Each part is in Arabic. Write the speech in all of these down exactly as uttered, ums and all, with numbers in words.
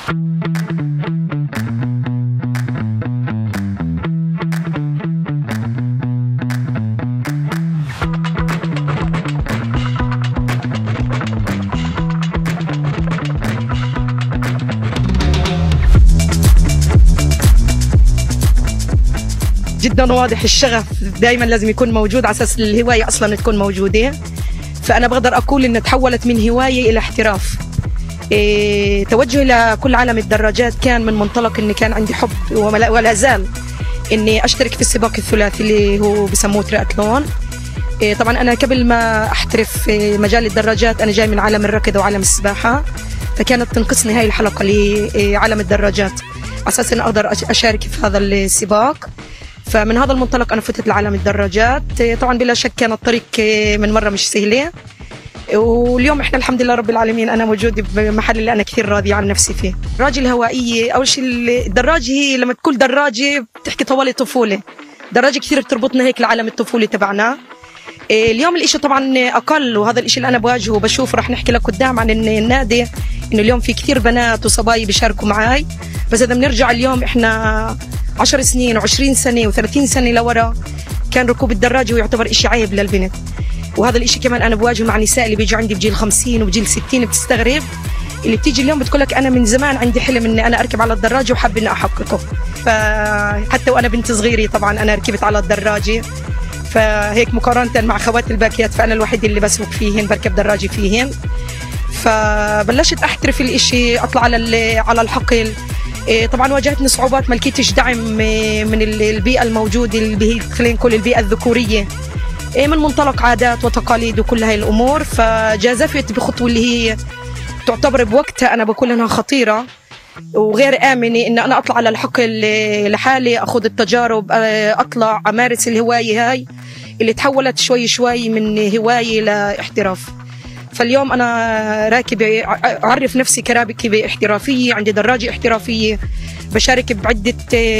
جدا واضح الشغف دائما لازم يكون موجود على اساس الهوايه اصلا تكون موجوده. فانا بقدر اقول ان تحولت من هوايه الى احتراف. إيه توجهي لكل عالم الدراجات كان من منطلق اني كان عندي حب ولا زال اني اشترك في السباق الثلاثي اللي هو بسموه ترياتلون. إيه طبعا انا قبل ما احترف في مجال الدراجات انا جاي من عالم الركض وعالم السباحه، فكانت تنقصني هاي الحلقه لعالم الدراجات على اساس اني اقدر اشارك في هذا السباق. فمن هذا المنطلق أنا فتت لعالم الدراجات. طبعا بلا شك كان الطريق من مرة مش سهلة، واليوم احنا الحمد لله رب العالمين أنا موجودة بمحل اللي أنا كثير راضية عن نفسي فيه. الدراجة الهوائية أول شيء الدراجة هي لما تقول دراجة بتحكي طوالي طفولة، دراجة كثير بتربطنا هيك لعالم الطفولة تبعنا. اليوم الإشي طبعا أقل، وهذا الإشي اللي أنا بواجهه وبشوف رح نحكي لك قدام عن النادي إنه اليوم في كثير بنات وصبايا بيشاركوا معي. بس إذا بنرجع اليوم إحنا عشر سنين وعشرين سنة وثلاثين سنة لورا كان ركوب الدراجة ويعتبر إشي عيب للبنت، وهذا الإشي كمان أنا بواجهه مع نساء اللي بيجوا عندي بجيل خمسين وبجيل ستين بتستغرب، اللي بتيجي اليوم بتقول لك أنا من زمان عندي حلم إني أنا أركب على الدراجة وحاب إني أحققه. فحتى وأنا بنت صغيرة طبعا أنا ركبت على الدراجة، فهيك مقارنة مع خوات الباكيات فأنا الوحيد اللي بسوق فيهن بركب دراجة فيهن. فبلشت أحترف الإشي أطلع على على الحقل. طبعا واجهتني صعوبات، ما لقيتش دعم من البيئة الموجودة اللي هي خلينا نقول البيئة الذكورية من منطلق عادات وتقاليد وكل هاي الأمور. فجازفت بخطوة اللي هي تعتبر بوقتها أنا بقول إنها خطيرة وغير آمنة، إن أنا أطلع على الحقل لحالي أخذ التجارب، أطلع أمارس الهواية هاي اللي تحولت شوي شوي من هواية لاحتراف. فاليوم أنا راكبة أعرف نفسي كراكبة احترافية، عندي دراجة احترافية، بشارك بعدة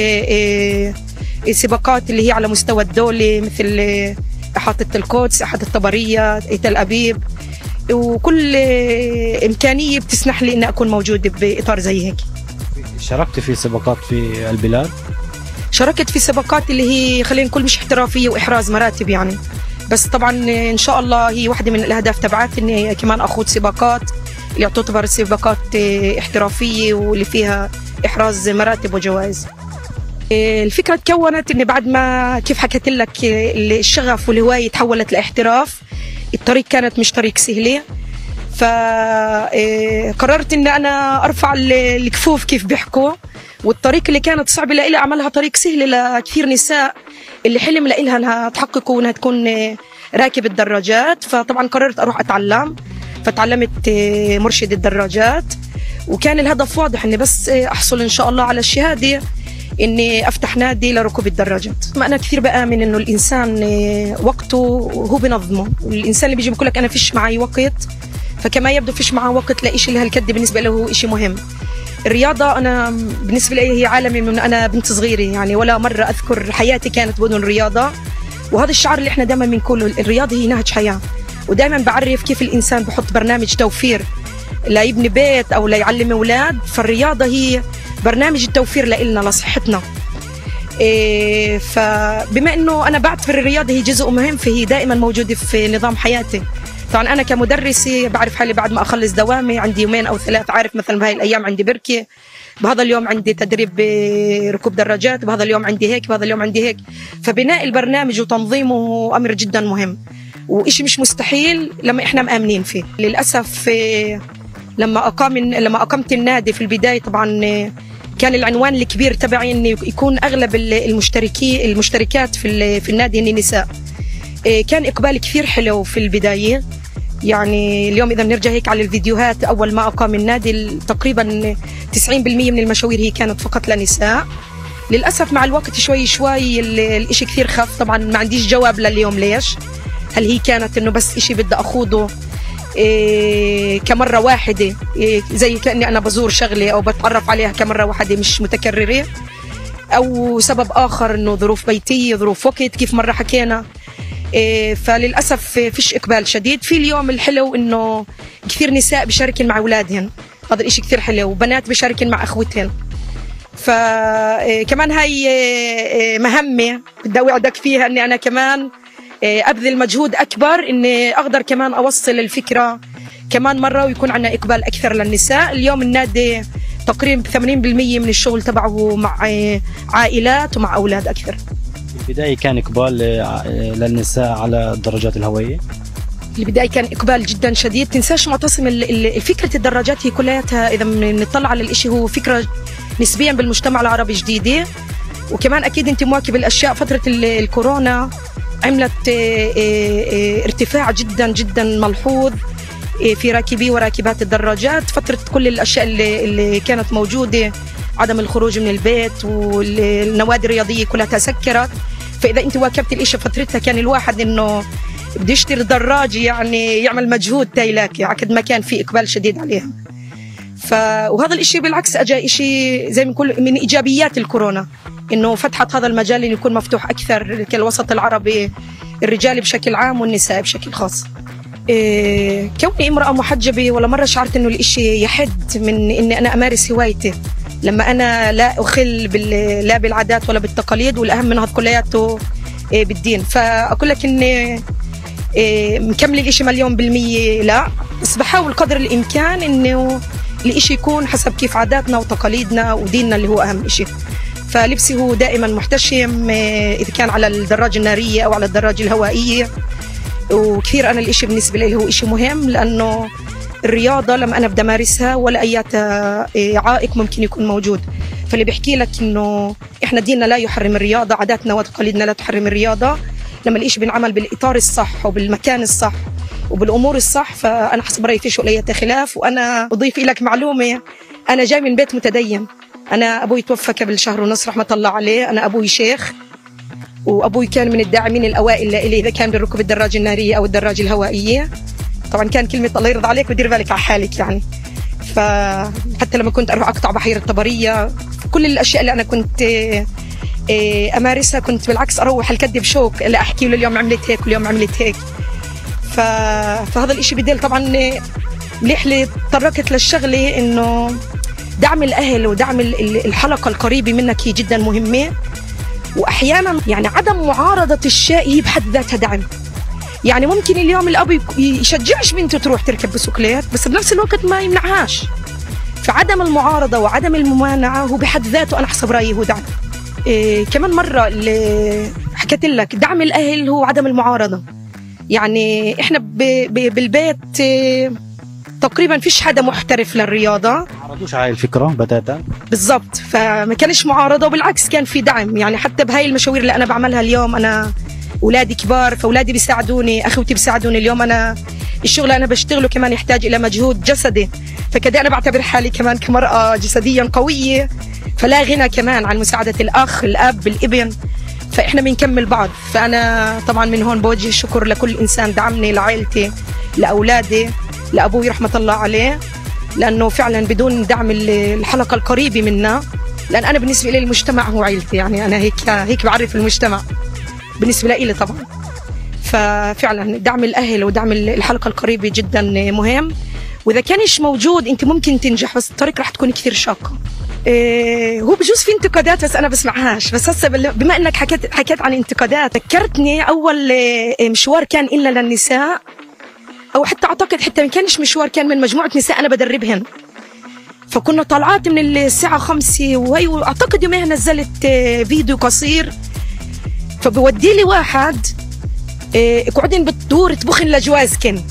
سباقات اللي هي على مستوى الدولة مثل إحاطة القدس، إحاطة الطبرية، تل أبيب، وكل إمكانية بتسنح لي إني أكون موجودة بإطار زي هيك. شاركت في سباقات في البلاد؟ شاركت في سباقات اللي هي خلينا نقول مش احترافية وإحراز مراتب يعني، بس طبعا ان شاء الله هي واحدة من الاهداف تبعت اني كمان اخوض سباقات اللي تعتبر سباقات احترافية واللي فيها احراز مراتب وجوائز. الفكرة تكونت اني بعد ما كيف حكيت لك الشغف والهواية تحولت لاحتراف، الطريق كانت مش طريق سهلة، فقررت ان انا ارفع الكفوف كيف بيحكوا، والطريق اللي كانت صعبة لإلي أعملها طريق سهل لكثير نساء اللي حلم لإلها أنها تحقق وأنها تكون راكبة دراجات. فطبعا قررت أروح أتعلم، فتعلمت مرشد الدراجات، وكان الهدف واضح أني بس أحصل إن شاء الله على الشهادة إني أفتح نادي لركوب الدراجات. ما أنا كثير بآمن إنه الإنسان وقته هو بنظمه، والإنسان اللي بيجي بيقول لك أنا فيش معي وقت، فكما يبدو فيش معه وقت لإشي لهالكد بالنسبة له هو إشي مهم. الرياضة أنا بالنسبة لي هي عالمي من أنا بنت صغيرة يعني، ولا مرة أذكر حياتي كانت بدون رياضة، وهذا الشعار اللي إحنا دائما بنقوله، الرياضة هي نهج حياة. ودائما بعرف كيف الإنسان بحط برنامج توفير لا يبني بيت أو لا يعلم أولاد، فالرياضة هي برنامج التوفير لإلنا لصحتنا. إيه فبما إنه أنا بعتبر الرياضة هي جزء مهم، فهي دائما موجودة في نظام حياتي. طبعا أنا كمدرسة بعرف حالي بعد ما أخلص دوامي عندي يومين أو ثلاث، عارف مثلا بهاي الأيام عندي بركة، بهذا اليوم عندي تدريب ركوب دراجات، بهذا اليوم عندي هيك، بهذا اليوم عندي هيك. فبناء البرنامج وتنظيمه أمر جدا مهم، وإشي مش مستحيل لما إحنا مآمنين فيه. للأسف لما أقام لما أقمت النادي في البداية طبعا كان العنوان الكبير تبعي إنه يكون أغلب المشتركين المشتركات في في النادي إني نساء. كان إقبال كثير حلو في البداية يعني. اليوم إذا بنرجع هيك على الفيديوهات أول ما أقام النادي تقريبا تسعين بالمئة من المشاوير هي كانت فقط لنساء. للأسف مع الوقت شوي شوي الإشي كثير خف. طبعا ما عنديش جواب لليوم ليش، هل هي كانت إنه بس إشي بدي أخوضه إيه كمرة واحدة، إيه زي كأني أنا بزور شغلة أو بتعرف عليها كمرة واحدة مش متكررة، أو سبب آخر إنه ظروف بيتية، ظروف وقت كيف مرة حكينا. إيه فللأسف فيش إقبال شديد. في اليوم الحلو إنه كثير نساء بشاركن مع أولادهن، هذا الإشي كثير حلو، وبنات بشاركن مع أخوتهن. فكمان هاي مهمة بدي أوعدك فيها إني أنا كمان أبذل مجهود أكبر إني أقدر كمان أوصل الفكرة كمان مرة ويكون عندنا إقبال أكثر للنساء. اليوم النادي تقريبا ثمانين بالمئة من الشغل تبعه مع عائلات ومع أولاد أكثر. في البداية كان إقبال للنساء على الدراجات الهوائية؟ البداية كان إقبال جدا شديد. تنساش معتصم فكرة الدراجات هي كلياتها إذا نطلع على الإشي هو فكرة نسبيا بالمجتمع العربي جديدة، وكمان أكيد أنت مواكب الأشياء. فترة الكورونا عملت ارتفاع جدا جدا ملحوظ في راكبي وراكبات الدراجات. فترة كل الأشياء اللي, اللي كانت موجودة، عدم الخروج من البيت والنوادي الرياضية كلها تسكرت. فإذا أنت واكبت الإشي فترتها كان الواحد إنه بده يشتري دراجة يعني يعمل مجهود تايلاكي عقد ما كان في إقبال شديد عليها. ف وهذا الإشي بالعكس أجا إشي زي ما نقول من إيجابيات الكورونا، إنه فتحت هذا المجال إنه يكون مفتوح أكثر كالوسط العربي، الرجال بشكل عام والنساء بشكل خاص. إيه كوني امرأة محجبة ولا مرة شعرت إنه الإشي يحد من إني أنا أمارس هوايتي لما أنا لا أخل بال... لا بالعادات ولا بالتقاليد، والأهم من هذا كلياته إيه بالدين. فأقول لك إني إيه مكمل الإشي مليون بالمية لا، بس بحاول قدر الإمكان إنه الإشي يكون حسب كيف عاداتنا وتقاليدنا وديننا اللي هو أهم إشي. فلبسي هو دائما محتشم إذا كان على الدراجة النارية أو على الدراجة الهوائية. وكثير أنا الإشي بالنسبة لي هو إشي مهم، لأنه الرياضة لما أنا بدي أمارسها ولا أي عائق ممكن يكون موجود. فاللي بيحكي لك إنه إحنا ديننا لا يحرم الرياضة، عاداتنا وتقاليدنا لا تحرم الرياضة، لما الإشي بنعمل بالإطار الصح وبالمكان الصح وبالأمور الصح، فأنا حسب رأيي فيش ولا خلاف. وأنا أضيف لك معلومة، أنا جاي من بيت متدين. أنا أبوي توفى قبل شهر ونص رحمة الله عليه. أنا أبوي شيخ، وأبوي كان من الداعمين الأوائل اللي إذا كان بركوب الدراجة النارية أو الدراجة الهوائية. طبعا كان كلمة الله يرضى عليك ودير بالك على حالك يعني. فحتى لما كنت أروح أقطع بحيرة الطبرية، كل الأشياء اللي أنا كنت أمارسها كنت بالعكس أروح الكدب شوك اللي أحكي له اليوم عملت هيك واليوم عملت هيك. ف... فهذا الإشي بدل طبعا مليح لي تطرقت للشغلة إنه دعم الأهل ودعم الحلقة القريبة منك هي جدا مهمة. وأحيانا يعني عدم معارضة الشيء هي بحد ذاتها دعم. يعني ممكن اليوم الأب يشجعش بنته تروح تركب بسكليت، بس بنفس الوقت ما يمنعهاش. فعدم المعارضة وعدم الممانعة هو بحد ذاته أنا حسب رأيي هو دعم. إيه كمان مرة اللي حكيت لك دعم الأهل هو عدم المعارضة. يعني إحنا ب ب بالبيت إيه تقريبا فيش حدا محترف للرياضة، ما عرضوش على الفكرة بتاتا بالضبط. فما كانش معارضة، وبالعكس كان في دعم. يعني حتى بهاي المشاوير اللي أنا بعملها اليوم، أنا أولادي كبار فأولادي بيساعدوني، أخوتي بيساعدوني. اليوم أنا الشغل أنا بشتغله كمان يحتاج إلى مجهود جسدي، فكده أنا بعتبر حالي كمان كمرأة جسديا قوية، فلا غنى كمان عن مساعدة الأخ الأب الابن. فإحنا بنكمل بعض. فأنا طبعا من هون بوجه الشكر لكل إنسان دعمني، لعائلتي، لأولادي، لأبوي رحمة الله عليه، لأنه فعلا بدون دعم الحلقة القريبة منا، لأن أنا بالنسبة لي المجتمع هو عائلتي. يعني أنا هيك هيك بعرف المجتمع بالنسبة لي طبعا. ففعلا دعم الأهل ودعم الحلقة القريبة جدا مهم. وإذا كانش موجود أنت ممكن تنجح، بس الطريق رح تكون كثير شاقة. إيه هو بجوز في انتقادات بس أنا بسمعهاش. بس هسه بما أنك حكيت حكيت عن انتقادات، ذكرتني أول مشوار كان إلا للنساء، أو حتى أعتقد حتى ما كانش مشوار، كان من مجموعة نساء أنا بدربهن. فكنا طلعات من الساعة خمسة، وهي أعتقد يوميها نزلت فيديو قصير، فبودي لي واحد قعدين بالدور تبخن لجوازكن.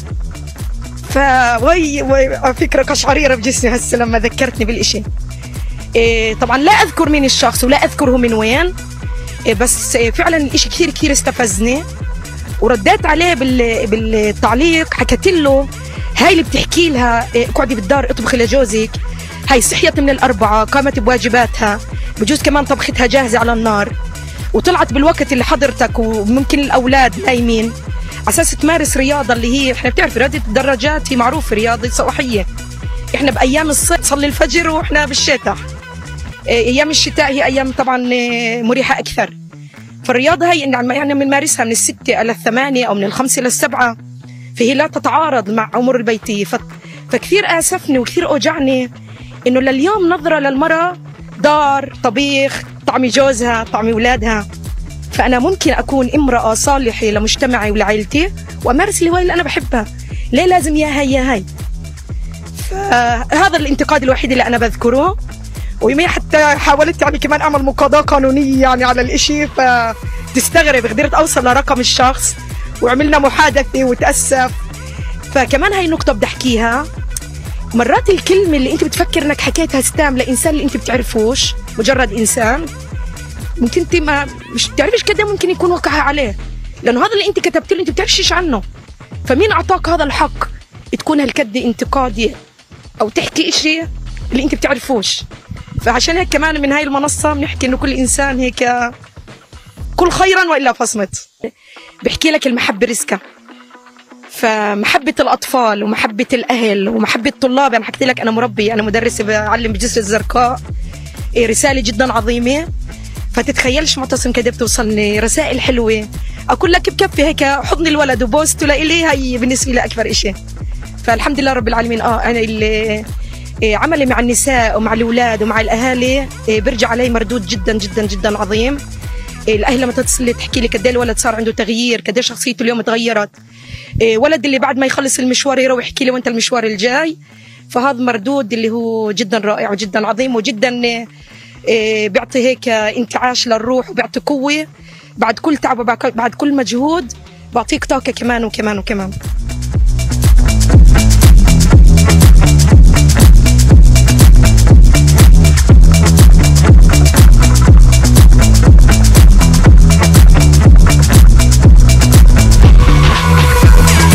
فوي فكرة قشعريرة بجسمي هسه لما ذكرتني بالإشي. طبعا لا أذكر مين الشخص ولا أذكره من وين، بس فعلا الإشي كثير كثير استفزني. ورديت عليه بالتعليق، حكيت له هاي اللي بتحكي لها اقعدي بالدار اطبخي لجوزك، هاي صحيت من الأربعة، قامت بواجباتها، بجوز كمان طبختها جاهزة على النار، وطلعت بالوقت اللي حضرتك وممكن الأولاد نايمين، على أساس تمارس رياضة اللي هي إحنا بتعرف رياضة الدراجات هي معروفة رياضة صباحية. إحنا بأيام الصيف نصلي الفجر وإحنا بالشتاء. أيام الشتاء هي أيام طبعا مريحة أكثر. فالرياضة هي يعني بنمارسها من الستة إلى الثمانية أو من الخمسة إلى السبعة، فهي لا تتعارض مع أمور البيتية. فكثير آسفني وكثير أوجعني إنه لليوم نظرة للمرأة دار، طبيخ، طعمي جوزها، طعمي أولادها. فأنا ممكن أكون امرأة صالحة لمجتمعي ولعائلتي وأمارس الهواية اللي أنا بحبها. ليه لازم يا هاي يا هاي؟ فهذا الانتقاد الوحيد اللي أنا بذكره. ويوميا حتى حاولت يعني كمان أعمل مقاضاة قانونية يعني على الإشي، فتستغرب قدرت أوصل لرقم الشخص وعملنا محادثة وتأسف. فكمان هاي النقطة بدي أحكيها، مرات الكلمة اللي أنت بتفكر إنك حكيتها ستام لإنسان اللي أنت بتعرفوش، مجرد إنسان، ممكن أنت ما مش بتعرفش كده ممكن يكون وقعها عليه، لأنه هذا اللي أنت كتبت له أنت بتعرفش عنه. فمين أعطاك هذا الحق تكون هالكد انتقادي أو تحكي إشي اللي أنت بتعرفوش؟ فعشان هيك كمان من هاي المنصة بنحكي إنه كل إنسان هيك كل خيرا وإلا فصمت. بحكي لك المحبة رزقة، فمحبة الأطفال ومحبة الأهل ومحبة الطلاب. أنا حكيت لك أنا مربي، أنا مدرسة بعلم بجسر الزرقاء، رسالة جدا عظيمة. فتتخيلش معتصم كده بتوصلني رسائل حلوة، أقول لك بكفي هيك حضن الولد وبوسته لإلي، هي بالنسبة لي أكبر إشي. فالحمد لله رب العالمين. آه أنا اللي عملي مع النساء ومع الأولاد ومع الأهالي بيرجع علي مردود جدا جدا جدا عظيم. الأهل لما تتصل تحكي لي قد ايه الولد صار عنده تغيير، قد ايه شخصيته اليوم تغيرت. ولد اللي بعد ما يخلص المشوار يروح يحكي لي وانت المشوار الجاي. فهذا مردود اللي هو جدا رائع وجدا عظيم وجدا بيعطي هيك انتعاش للروح وبيعطي قوة بعد كل تعب وبعد كل مجهود، بعطيك طاقة كمان وكمان وكمان.